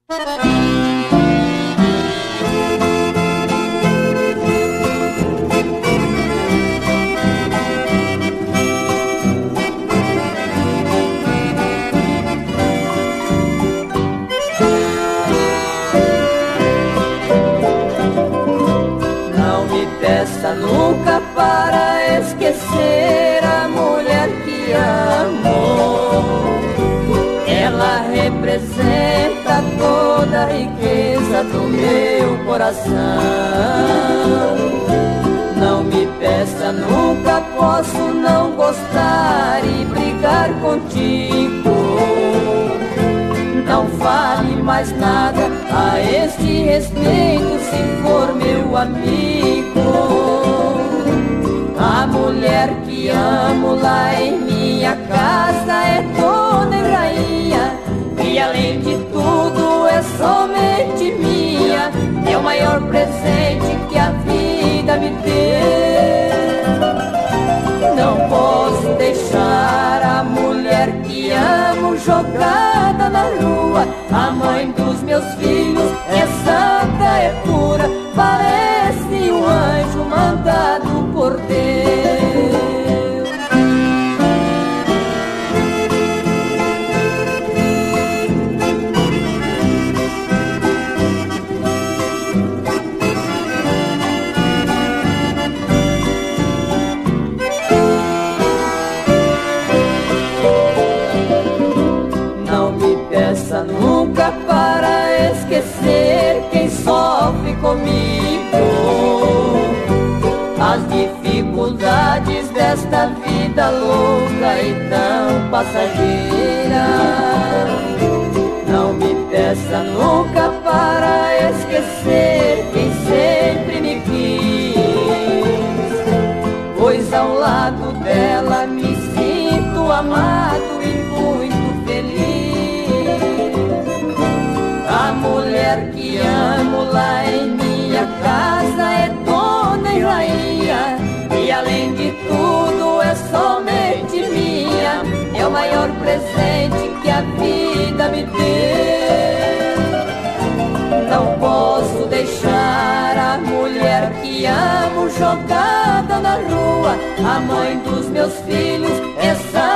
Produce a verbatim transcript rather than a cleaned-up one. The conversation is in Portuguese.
Nunca para esquecer a mulher que amo. Ela representa toda a riqueza do meu coração. Não me peça, nunca posso não gostar e brigar contigo. Não fale mais nada a este respeito, se for meu amigo. A mulher que amo lá em minha casa é dona e rainha, e além de tudo é somente minha. É o maior presente que a vida me deu. Não posso deixar a mulher que amo jogada na rua. A mãe dos meus filhos é santa, é pura, parece um anjo mandado por Deus. Nunca para esquecer quem sofre comigo as dificuldades desta vida louca e tão passageira. Não me peça nunca para esquecer quem sempre me quis, pois ao lado dela me sinto amado e muito feliz. A mulher que amo lá em minha casa é dona e rainha, e além de tudo é somente minha. É o maior presente que a vida me deu. Não posso deixar a mulher que amo jogada na rua. A mãe dos meus filhos é santa,